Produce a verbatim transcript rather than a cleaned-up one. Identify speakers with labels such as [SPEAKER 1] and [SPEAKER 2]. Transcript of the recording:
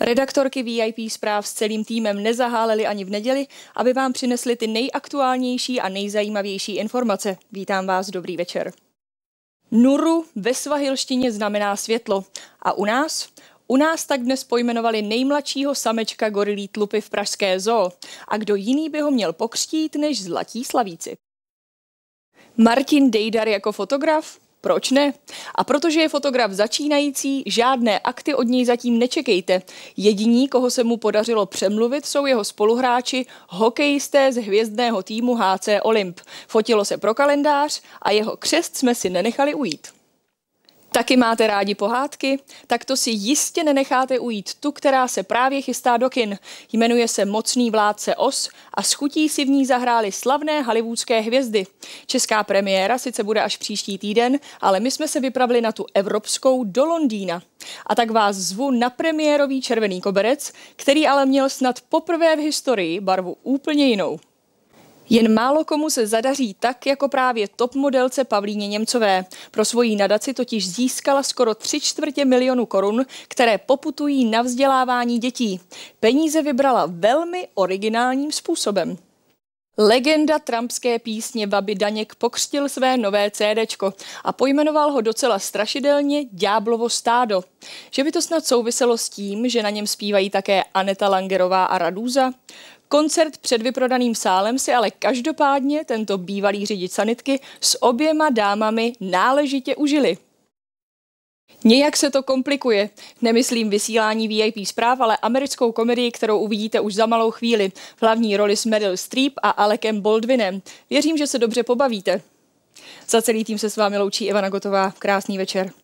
[SPEAKER 1] Redaktorky V I P zpráv s celým týmem nezahálely ani v neděli, aby vám přinesli ty nejaktuálnější a nejzajímavější informace. Vítám vás, dobrý večer. Nuru ve svahilštině znamená světlo. A u nás? U nás tak dnes pojmenovali nejmladšího samečka gorilí tlupy v pražské zoo. A kdo jiný by ho měl pokřtít než zlatí slavíci? Martin Dejdar jako fotograf? Proč ne? A protože je fotograf začínající, žádné akty od něj zatím nečekejte. Jediní, koho se mu podařilo přemluvit, jsou jeho spoluhráči, hokejisté z hvězdného týmu H C Olymp. Fotilo se pro kalendář a jeho křest jsme si nenechali ujít. Taky máte rádi pohádky? Tak to si jistě nenecháte ujít tu, která se právě chystá do kin. Jmenuje se Mocný vládce Oz a s chutí si v ní zahrály slavné hollywoodské hvězdy. Česká premiéra sice bude až příští týden, ale my jsme se vypravili na tu evropskou do Londýna. A tak vás zvu na premiérový červený koberec, který ale měl snad poprvé v historii barvu úplně jinou. Jen málo komu se zadaří tak, jako právě top modelce Pavlíně Němcové. Pro svoji nadaci totiž získala skoro tři čtvrtě milionu korun, které poputují na vzdělávání dětí. Peníze vybrala velmi originálním způsobem. Legenda trumpské písně Babi Daněk pokřtil své nové cédečko a pojmenoval ho docela strašidelně Ďáblovo stádo. Že by to snad souviselo s tím, že na něm zpívají také Aneta Langerová a Radúza? Koncert před vyprodaným sálem si ale každopádně tento bývalý řidič sanitky s oběma dámami náležitě užili. Nějak se to komplikuje. Nemyslím vysílání V I P zpráv, ale americkou komedii, kterou uvidíte už za malou chvíli. V hlavní roli s Meryl Streep a Alekem Baldwinem. Věřím, že se dobře pobavíte. Za celý tým se s vámi loučí Ivana Gotová. Krásný večer.